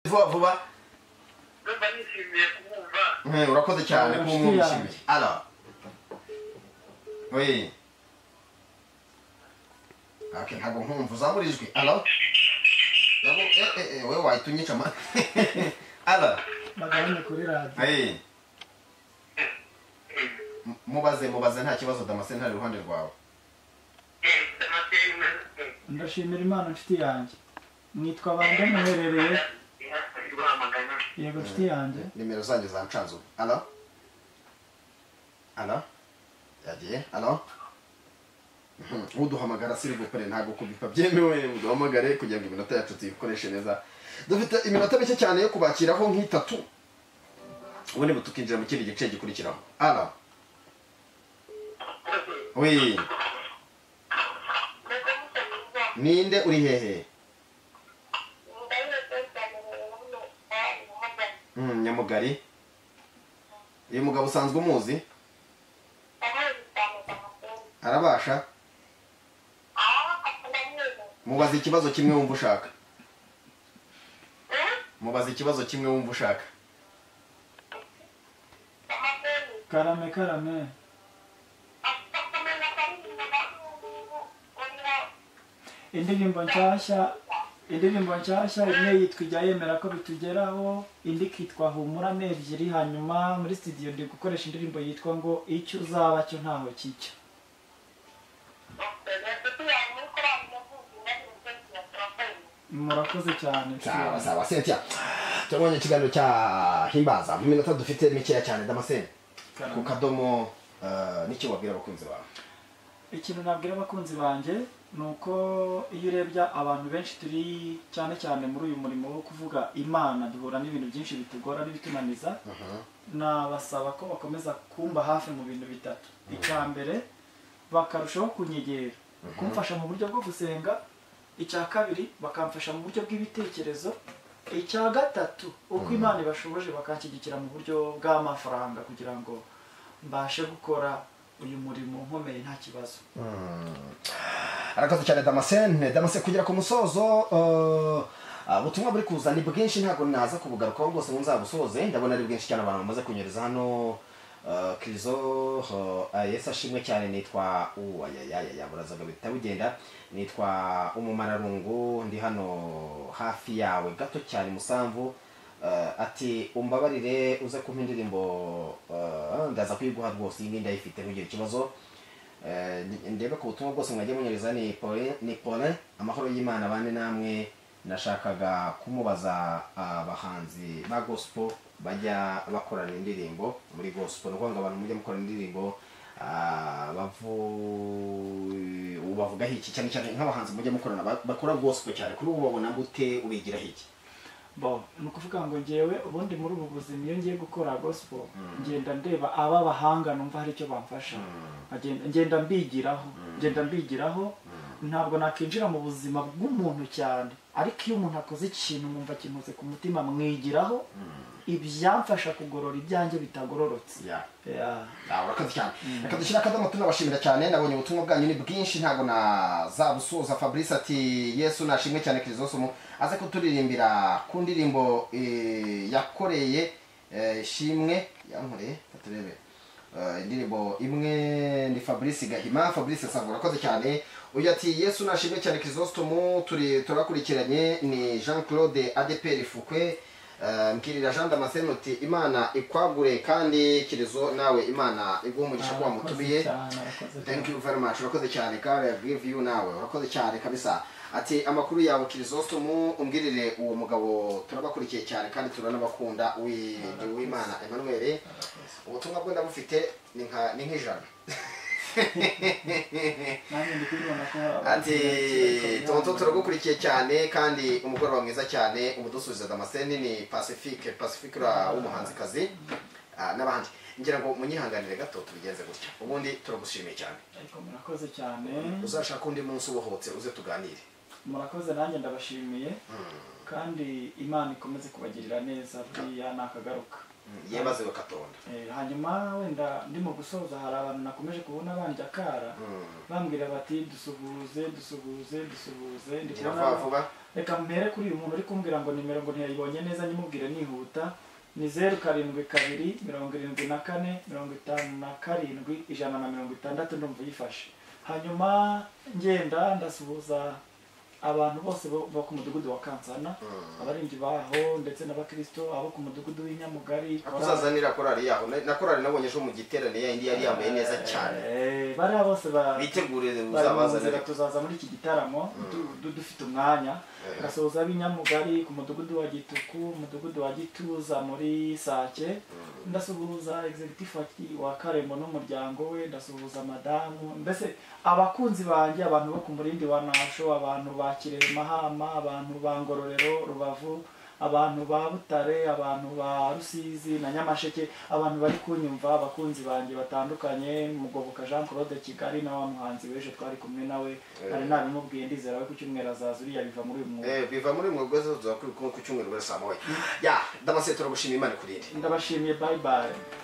vuba vuba ndumva nishimiye kumwumva urakoze cyane kumwumvishimiye alors oui okay ntabwo nkumva uzamurijwe alors wewe wahita ma alors bagabanye kuri radio mubaze nta kibazo Damascene ntari iruhande rwawe ndashimira Imana nshuti yanjye nitwa bande muherereye yego nshuti yanjye nimero zanjye zancanzu alors yagiye alors uduhamagara siri gukore ntago kubipa byemewe uduhamagare kugira ngo iminota yacu tuyikoreshe neza dufite iminota mike cyane yo kubakiraho nk'itatu ubundi butukinjira mu kindi gice gikurikiraho alors oui ninde uri hehe Nyamugari uyu mugabo usanzwe umuzi arabasha mubaze ikibazo kimwe wumva ushaka karame indirimbo nshyashya imwe yitwa ijya yemera ko bitugeraho indi ikitwa humura ebyiri hanyuma muri studio ndi gukoresha indirimbo yitwa ngo icyo uzaba cyo ntaho kijya murakoze cyane sawa Cynthia turabonye ikiganiro cya himbaza mu minota dufite mikeya cyane Damascene ku kadomo n'icyo wabwira abakunzi bawe ikintu nabwira abakunzi banjye nuko iyo urebye abantu benshi turi cyane cyane muri uyu murimo wo kuvuga Imana duhura n'ibintu byinshi bitugora n'ibitunaniza nabasaba ko bakomeza kumba hafi mu bintu bitatu icya mbere bakarushaho kunyegera kumfasha mu buryo bwo gusenga icya kabiri bakamfasha mu buryo bw'ibitekerezo icya gatatu uko Imana ibashoboje bakanshyigikira mu buryo bw'amafaranga kugira ngo mbashe gukora uyu murimo nkomeye nta kibazo arakoze cyane Damascene kugera ku musozo ubutumwa buri kuza ni bwinshi ntabwo naza kubugarukaho rwose ngo nzabusoze ndabona ari bwinshi cyane abantu bamaze kunyereza hano Krizo Yesu ashimwe cyane nitwa burazaga bita bugenda nitwa umumararungu ndi hano hafi yawe gato cyane Musamvu ati umbabarire uze kumpa indirimbo ndaza kuyiguha rwose iyi ndayifite kugira ikibazo ndebe ku butumwa bwose mwagiye munyereza ni Paulin amahoro y'Imana bane namwe nashakaga kumubaza abahanzi ba gospel bajya bakorana indirimbo muri gospel nuko ngo abantu mujye mukorana indirimbo bavuga iki cyane cyane nk'abahanzi mujye mukorana bakora gospel cyane kuri ubu babona gute ubigira iki nukuvuga ngo ngewe ubundi muri ubu buzima iyo ngiye gukora gospel ngenda ndeba aba bahanga numva hari icyo bamfasha ngenda mbigiraho ntabwo nakinjira mu buzima bw'umuntu cyane ariko iyo umuntu akoze ikintu numva kintuze ku mutima mwigiraho ibyamfasha kugorora ibyanjye bitagororotse urakoze cyane reka dushyire akadomo tunabashimira cyane nabonye ubutumwa bwanyu ni bwinshi ntabwo nazabusoza Fabrice ati Yesu nashimwe cyane Krizosomo aze kuturirimbira ku ndirimbo yakoreye shimwe yankoreye turebe indirimbo imwe ni Fabrice Gahima Fabrice Savura urakoze cyane uyu ati Yesu nashimwe cyane Krizostomo turakurikiranye ni Jean Claude ADPR Fukwe Mkirira Jean Damascene uti Imana ikwagure kandi Kirizo nawe Imana iguha umugisha kuba mutubiye thank you very much urakoze cyane God I give you nawe urakoze cyane kabisa ati amakuru yawe Krizostomo umbwirire uwo mugabo turabakurikiye cyane kandi turanabakunda w'Imana Emmanuel ubutumwa bwe ndabufite ni nk'ijana ati tonto turagukurikiye cyane kandi umugoroba mwiza cyane umudusubiza Damascene ni Pacifique w'umuhanzikazi n'abandi ngira ngo munyihanganire gato tubigenze gutya ubundi turagushimiye cyane murakoze cyane uzashaka undi munsi ubohotse uze tuganire murakoze nanjye ndabashimiye kandi Imana ikomeze kubagirira neza buriya nakagaruka yebaze bakatonda hanyuma wenda ndimo gusoza hari abantu nakomeje kubona bandi akara bambwira bati dusuhuze ndi kubona reka mpere kuri uyu muntu uri kumbwira ngo nimero ngo ntiyayibonye neza nyimubwire nihuta ni 0724 54 57 ndumva yifashe hanyuma ngenda ndasuhuza abantu bose bo ku mudugudu wa Kansana abaringi baho ndetse n'abakristo abo ku mudugudu w'inyamugari uzazanira korari yaho na korari nabonye ejo mu giterane yindi yari yambaye neza cyane bari bose bitegurire uzabazanira tuzaza muri iki gitaramo dufite umwanya gasoza b'inyamugari ku mudugudu wa Gituku umudugudu wa Gituza muri Sake ndasuhuza executive wa Karembo n'umuryango we ndasuhuza madamu mbese abakunzi banjye abantu bo ku murindi wa Nasho abantu ba Kirehe Mahama abantu ba Ngororero Rubavu abantu ba Butare abantu ba Rusizi na Nyamasheke abantu bari kunyumva abakunzi banjye batandukanye Mugoboka Jean Claude Kigali na wa muhanzi w'ejo twari kumwe nawe ari nabimubwiye ndizera we ku cyumweru azaza uriya biva muri uyu mwuga biva muri uyu mwuga zo ku cyumweru bari saa moya ya ndabasetse turagushimiye Imana kurinde ndabashimiye bye bye